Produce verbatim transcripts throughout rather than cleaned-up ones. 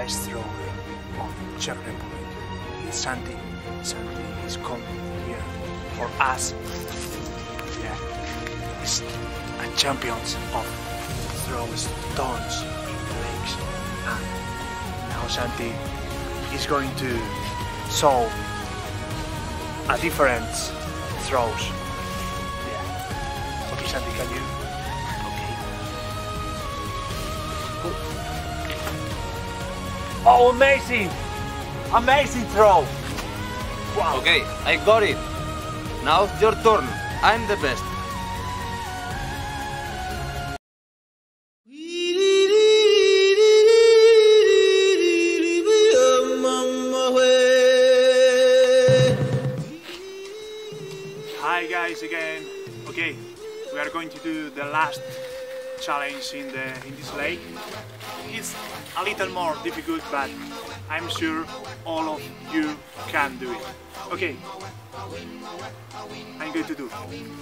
best thrower of Czech Republic. It's Santi. Santi is coming here for us. Yeah, he's a champion of throwing stones in the legs. And now Santi is going to show a different throws. Yeah. Okay, Santi, can you? Oh, amazing! Amazing throw! Wow! Okay, I got it. Now it's your turn. I'm the best. Hi guys again. Okay, we are going to do the last challenge in the in this lake. It's a little more difficult, but I'm sure all of you can do it. Okay, I'm going to do.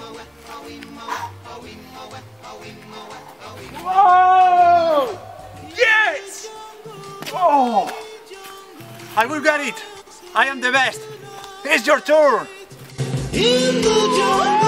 Whoa! Yes! Oh! I will get it! I am the best! It's your turn! In the